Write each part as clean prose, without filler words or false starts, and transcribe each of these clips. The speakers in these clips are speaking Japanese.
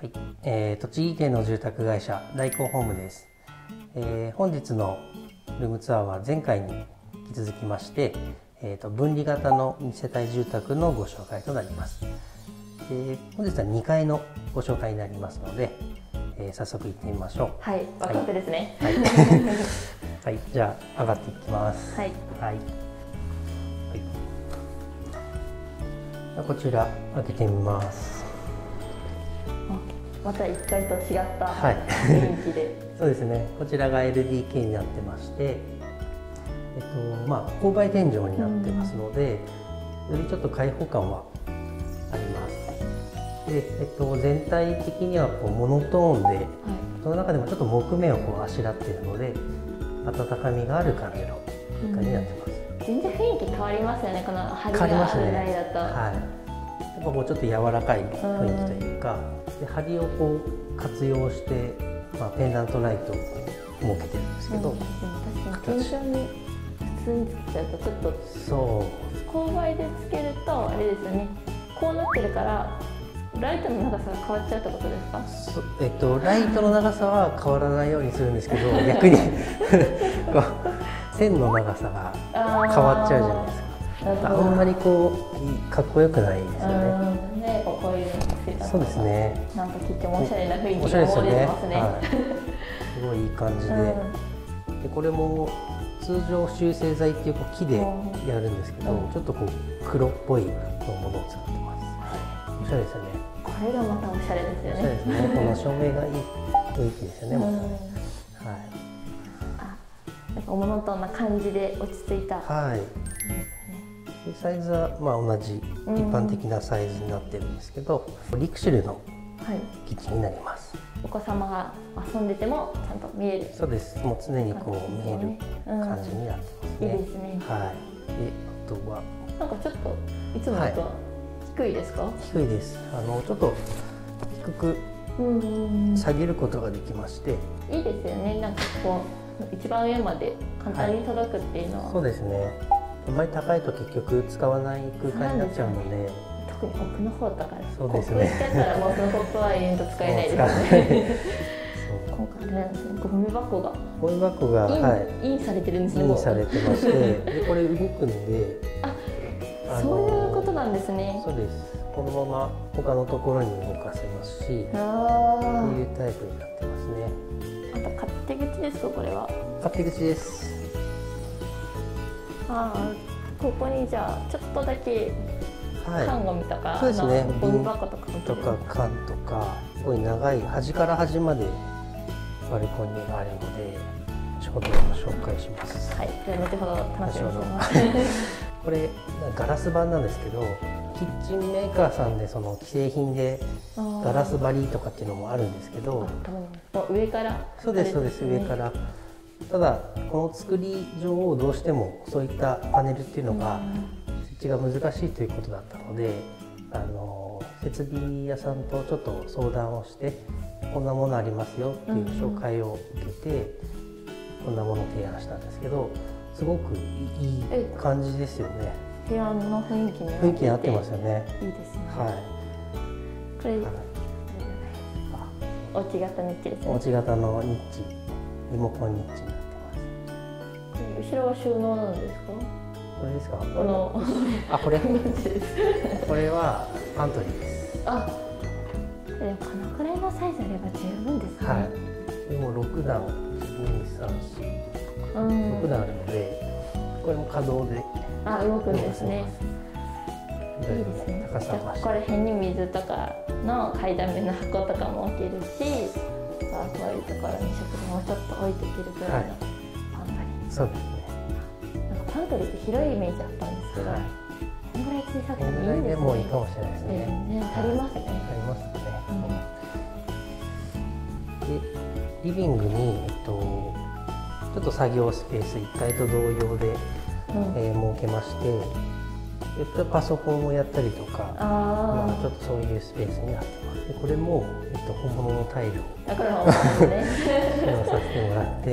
はい、栃木県の住宅会社大光ホームです。本日のルームツアーは前回に引き続きまして、分離型の2世帯住宅のご紹介となります。本日は2階のご紹介になりますので、早速行ってみましょう。 はい、ワクワクですね。 はい、はい、じゃあ上がっていきます。 はい、 はい、はい、こちら開けてみます。 また1階と違った雰囲気で、 そうですね。こちらが LDK になってまして、勾配天井になってますので、よりちょっと開放感はあります。で、全体的にはこうモノトーンで、その中でもちょっと木目をこうあしらっているので、温かみがある感じの空間になってます。 全然雰囲気変わりますよね。この梁がある台だと。はい。 やっぱこうちょっと柔らかい雰囲気というか。で梁をこう活用して、ペンダントライトを設けてるんですけど、 確かに天井に普通につけちゃうとちょっとそう勾配でつけるとあれですよね、こうなってるからライトの長さが変わっちゃうってことですか？ ライトの長さは変わらないようにするんですけど逆にこう線の長さが変わっちゃうじゃないですか。あんまりこうかっこよくないですよね。 こういうのつけた。 そうですね。 なんか切ってもおしゃれな雰囲気が出てますね。 はい、 すごいいい感じで、でこれも通常集成材っていう木でやるんですけど、ちょっとこう黒っぽいものを使ってます。おしゃれですよね。 これがまたおしゃれですよね。 おしゃれですね。この照明がいい雰囲気ですよね。はい。 なんかモノトーンな感じで落ち着いた。 はい。サイズは同じ一般的なサイズになってるんですけど、リクシルのキッチンになります。 お子様が遊んでてもちゃんと見える。 そうです。もう常にこう見える感じになってますね。 いいですね。 はい。で、あとはなんかちょっといつもと低いですか？ 低いです。ちょっと低く下げることができまして。 いいですよね。なんかこう一番上まで簡単に届くっていうのは。 そうですね。あまり高いと結局使わない空間になっちゃうので、 特に奥の方とかそうですね。 こうしちゃったらもうそのコップは永遠と使えないですね。今回ね、ゴミ箱がインされてるんですね。 インされてまして、でこれ動くんで、 そういうことなんですね。 そうです。このまま他のところに動かせますし、っていうタイプになってますね。 あと勝手口ですか、これは？ 勝手口です。 ここにじゃあちょっとだけ缶ゴミとか、 そうですね、 ゴミ箱とか缶とか、すごい長い端から端までバルコニーがあるので、後ほど紹介します。 はい、じゃあ後ほど楽しみにしてます。 これガラス板なんですけど、キッチンメーカーさんでその既製品でガラス張りとかっていうのもあるんですけど、 上から。 そうですそうです、上から。ただこの作り上どうしてもそういったパネルっていうのが設置が難しいということだったので、設備屋さんとちょっと相談をしてこんなものありますよっていう紹介を受けてこんなものを提案したんですけど、すごくいい感じですよね。 部屋の雰囲気に合ってますよね。 いいですね。 はい。 これおうち型ニッチですね。 おうち型のニッチ、リモコンニッチになってます。 後ろは収納なんですか？ これですか？これはパントリーです。 でもこのくらいのサイズあれば十分ですね。 はい。でも6段、1、2、3、4、6段あるので、これも可動で動くんですね。いいですね。じゃあここら辺に水とかの買いだめの箱とかも置けるし、こういうところに食品をちょっと置いていけるぐらいのパントリー。 そうですね。 なんかパントリーって広いイメージあったんですけど、このぐらい小さくてもいいんですね。 でもいいかもしれないですね。 足りますね。 足りますね。で、リビングにちょっと作業スペース1階と同様で設けまして。パソコンをやったりとか、ちょっとそういうスペースになってます。でこれも、本物のタイルを使用させてもらって、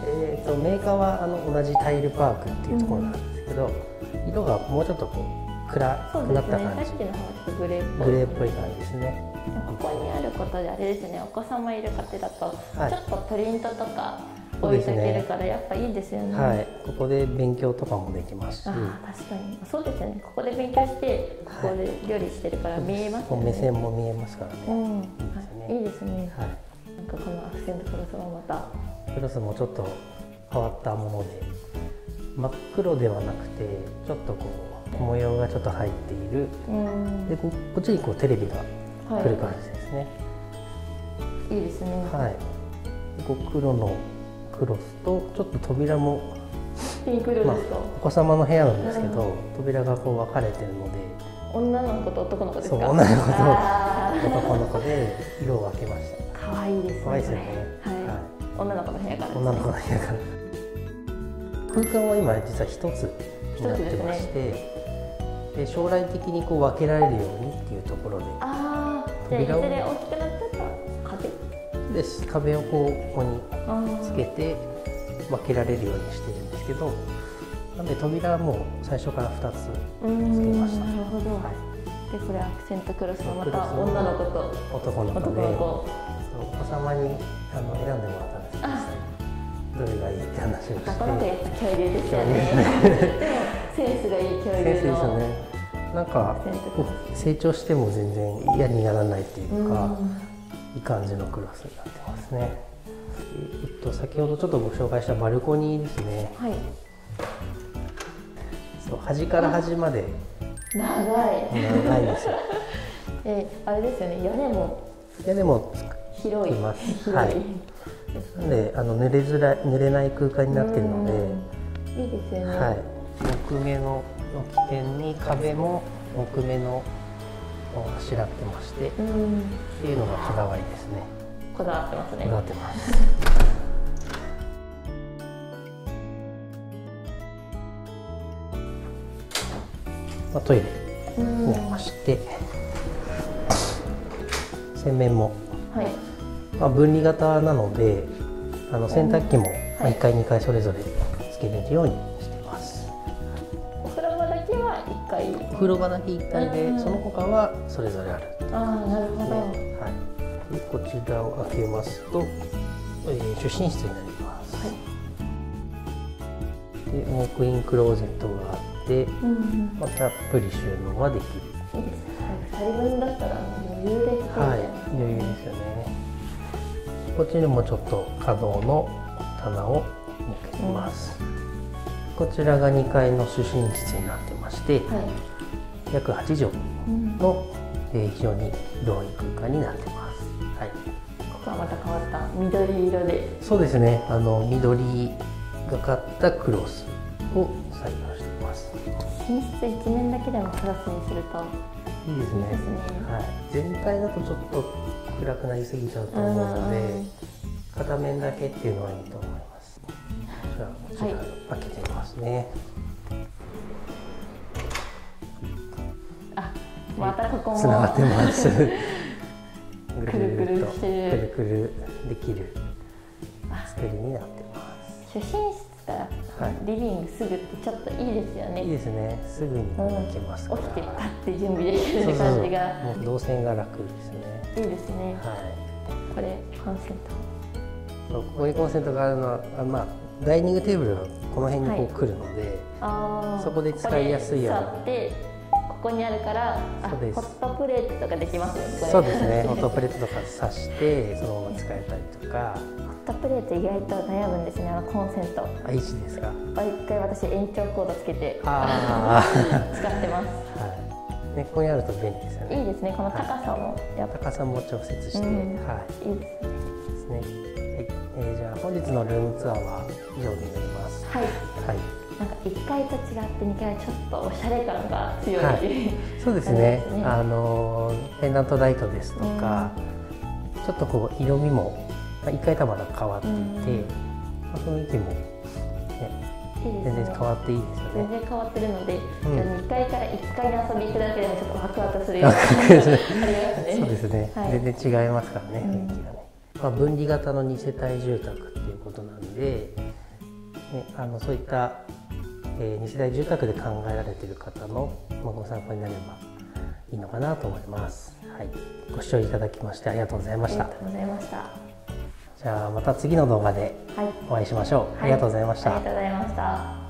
メーカーは同じタイルパークっていうところなんですけど、色がもうちょっとこう暗くなった感じ。 さっきの方はちょっとグレーっぽい。 グレーっぽい感じですね。 ここにあることであれですね、お子様いる家庭だと、 はいちょっとプリントとか置いておけるからやっぱいいですよね。 はい、ここで勉強とかもできますし。 確かにそうですよね。ここで勉強してここで料理してるから見えますよね。 目線も見えますからね。 いいですね。 はい。 なんかこのアクセントクロスもまたクロスもちょっと変わったもので、真っ黒ではなくてちょっとこう模様がちょっと入っている。でこっちにこうテレビが来る感じですね。 いいですね。 はい。でこう黒のクロスとちょっと扉もピンク色ですか。 お子様の部屋なんですけど、扉がこう分かれてるので。 女の子と男の子ですか。 そう、女の子と男の子で色を分けました。 可愛いですね。 可愛いですよね。 はい。女の子の部屋から。 女の子の部屋から。空間は今実は一つになってまして、で将来的にこう分けられるようにっていうところで。 扉をいずれ大きくなったら壁。 です。壁をここにつけて分けられるようにしてるんですけど。なので扉はもう最初から2つつけました。 なるほど。でこれアクセントクロスのまた女の子と男の子で、お子様に選んでもらったんですけど、どれがいいって話をして。 男の子やっぱ恐竜ですよね。でもセンスがいい恐竜の。センスですよね。 なんか成長しても全然嫌にならないっていうか、いい感じのクロスになってますね。先ほどちょっとご紹介したバルコニーですね。はい。端から端まで長いですよ。 あれですよね。 屋根も広います。 はい。なんで濡れない空間になっているので、 いいですよね。 はい。木目の起点に壁も木目のあしらってまして、っていうのがこだわりですね。 こだわってますね。 こだわってます。トイレになりまして、洗面も、分離型なので洗濯機も1階2階それぞれつけれるようにしています。 お風呂場だけは1階。 お風呂場だけ1階で、その他はそれぞれある。 なるほど。 はい。でこちらを開けますと、主寝室になります。でウォークインクローゼットがあって、たっぷり収納はできる。 いいですね。2人分だったら余裕で。 はい、余裕ですよね。こっちにもちょっと可動の棚を設けてます。こちらが2階の主寝室になってまして、約8畳の非常に広い空間になってます。はい。 ここはまた変わった緑色で。 そうですね。緑がかったクロスを採用しています。 寝室一面だけでもクロスにするといいですね。はい。全体だとちょっと暗くなりすぎちゃうと思うので、片面だけっていうのはいいと思います。じゃあこちら開けてみますね。 またここもつながってます。ぐるぐるしてる。 くるくるできる作りになってます。 主寝室からリビングすぐってちょっといいですよね。 いいですね。すぐに行けますから。 起きてパッて準備できる感じが。 もう動線が楽ですね。 いいですね。 はい。 これコンセント。 ここにコンセントがあるのは、ダイニングテーブルがこの辺にこう来るので、そこで使いやすいように。 ここにあるからホットプレートとかできますよね。 そうですね。ホットプレートとか挿してそのまま使えたりとか。 ホットプレート意外と悩むんですね。コンセント。 いいですか。 一回私延長コードつけて使ってます。 ここにあると便利ですよね。 いいですね。この高さも高さも調節して、いいですね。じゃあ本日のルームツアーは以上になります。はい。 なんか1階と違って2階はちょっとおしゃれ感が強い。 そうですね。ペンダントライトですとか、ちょっとこう色味も1階とはまだ変わっていて、雰囲気も全然変わっていいですよね。 全然変わってるので、2階から1階に遊びに行くだけでもちょっとワクワクするような感じがありますね。そうですね。全然違いますからね、雰囲気がね。分離型の2世帯住宅っていうことなんで、そういった2世帯住宅で考えられている方のご参考になればいいのかなと思います。はい、ご視聴いただきましてありがとうございました。 ありがとうございました。 じゃあまた次の動画でお会いしましょう。ありがとうございました。 ありがとうございました。